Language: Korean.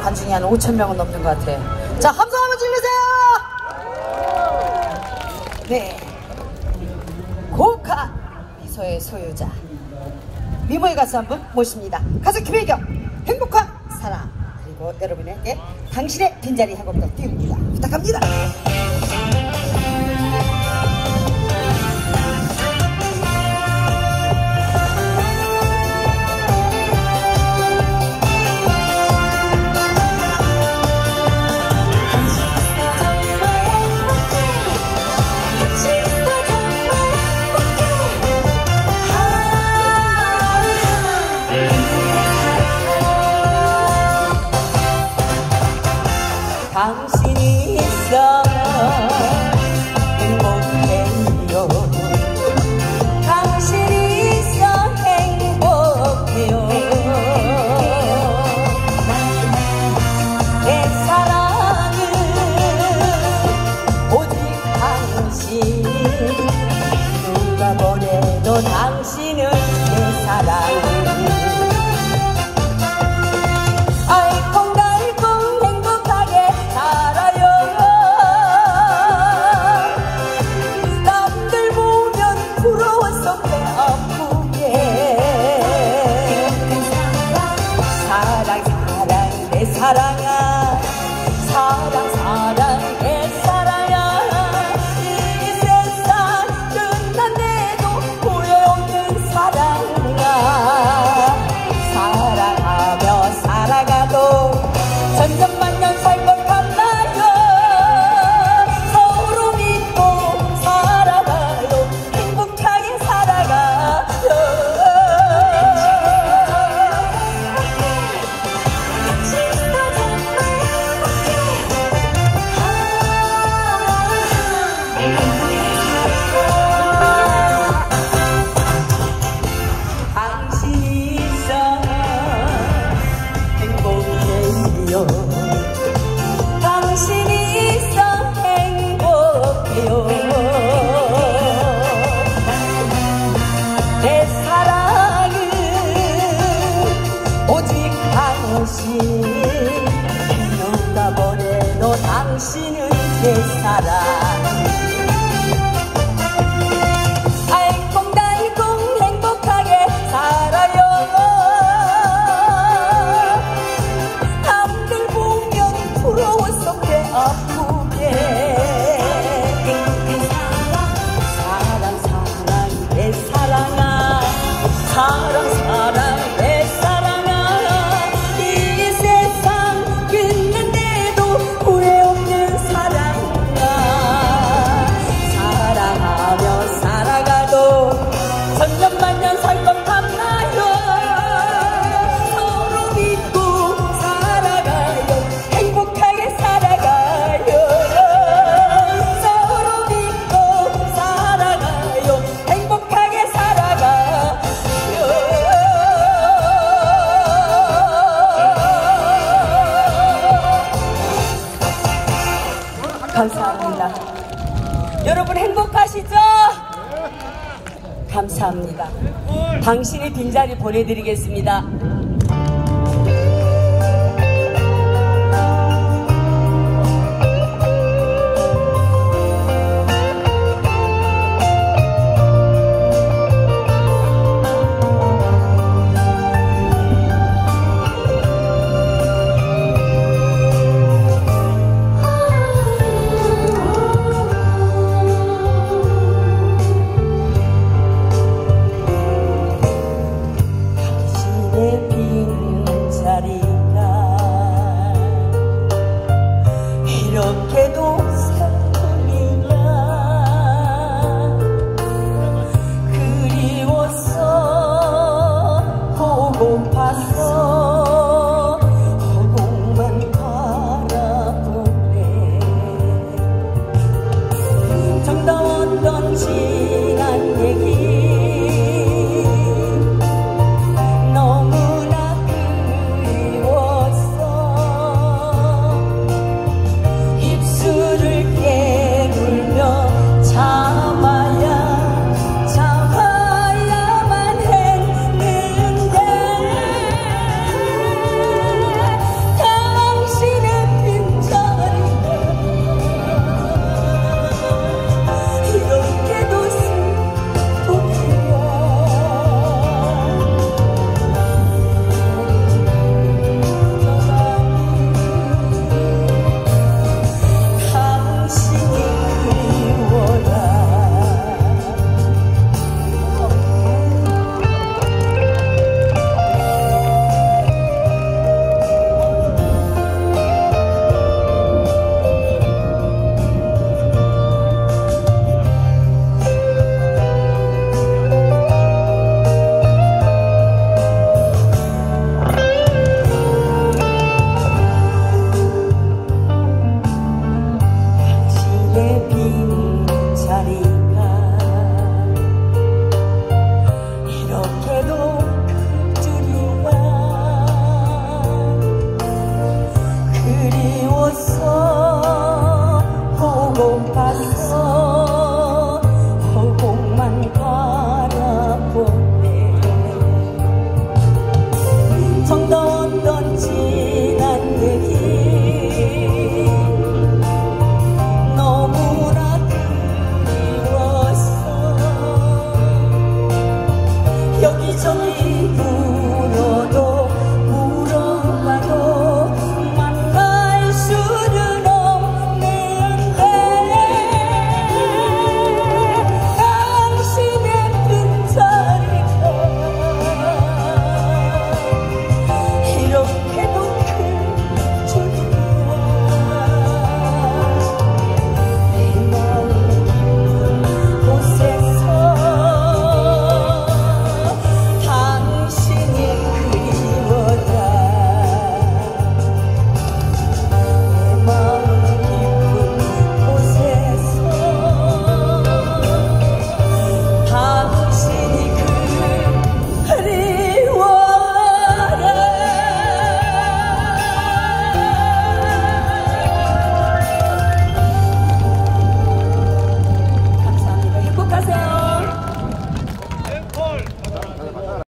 관중이 한 5,000명은 넘는 것 같아요. 자, 함성 한번 질르세요. 네, 고가 미소의 소유자 미모의 가수 한 분 모십니다. 가수 김혜경, 행복한 사랑. 그리고 여러분에게 당신의 빈자리 한 곡 더 띄웁니다. 부탁합니다. 당신이 있어 행복해요. 당신이 있어 행복해요. 내 사랑은 오직 당신. 누가 보내도 당신은 내 사랑. 사랑아 사랑 사랑 내 사랑아. 이 세상 끝난데도 후회 없는 사랑아. 사랑하며 살아가도 천년만년 살 것 같나요. 서로 믿고 살아가요. 행복하게 살아가요. 당신이 있어 행복해요. 내 사랑은 오직 당신. 누가 보내도 당신은 내 사랑. 알콩달콩 행복하게 살아요. 아프게 사랑 사랑 내 사랑아. 사랑 사랑 내 사랑아. 이 세상 끝난데도 후회 없는 사랑아. 사랑하며 살아가도 천년만년 살 것 같나요. 서로 믿고 살아가요. 행복하게 살아가요. 감사합니다. 여러분 행복하시죠? 감사합니다. 당신의 빈자리 보내드리겠습니다.